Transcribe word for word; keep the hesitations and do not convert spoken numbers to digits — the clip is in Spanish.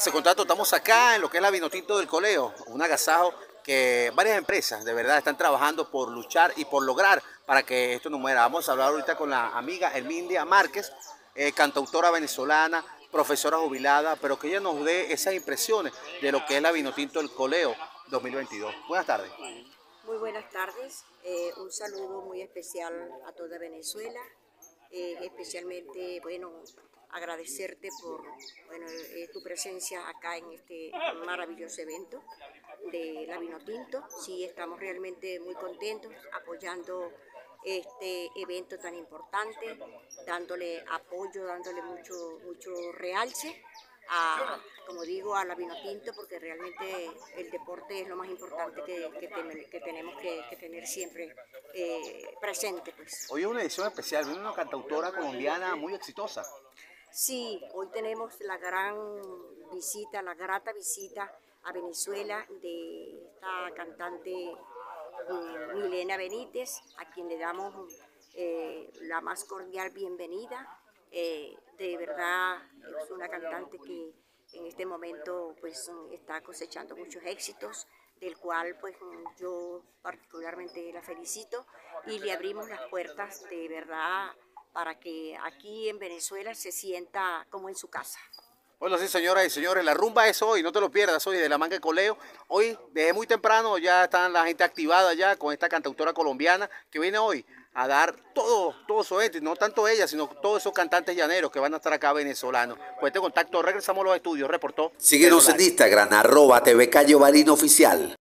Ese contrato, estamos acá en lo que es la Vinotinto del Coleo, un agasajo que varias empresas de verdad están trabajando por luchar y por lograr para que esto no muera. Vamos a hablar ahorita con la amiga Hermindia Márquez, eh, cantautora venezolana, profesora jubilada, pero que ella nos dé esas impresiones de lo que es la Vinotinto del Coleo dos mil veintidós. Buenas tardes. Muy buenas tardes, eh, un saludo muy especial a toda Venezuela, eh, especialmente, bueno, agradecerte por bueno, eh, tu presencia acá en este maravilloso evento de la Vinotinto. Sí, estamos realmente muy contentos apoyando este evento tan importante, dándole apoyo, dándole mucho, mucho realce a, como digo, a la Vinotinto, porque realmente el deporte es lo más importante que, que, ten, que tenemos que, que tener siempre eh, presente. Pues. Hoy es una edición especial, viene una cantautora colombiana muy exitosa. Sí, hoy tenemos la gran visita, la grata visita a Venezuela de esta cantante um, Milena Benítez, a quien le damos eh, la más cordial bienvenida. Eh, de verdad es una cantante que en este momento pues está cosechando muchos éxitos, del cual pues yo particularmente la felicito y le abrimos las puertas de verdad para que aquí en Venezuela se sienta como en su casa. Bueno, sí, señoras y señores, la rumba es hoy, no te lo pierdas, hoy de la Manga de Coleo. Hoy, desde muy temprano, ya están la gente activada ya con esta cantautora colombiana que viene hoy a dar todo, todo su evento, y no tanto ella, sino todos esos cantantes llaneros que van a estar acá venezolanos. Con este contacto regresamos a los estudios, reportó. Síguenos en Instagram, arroba T V Cayo Barino Oficial.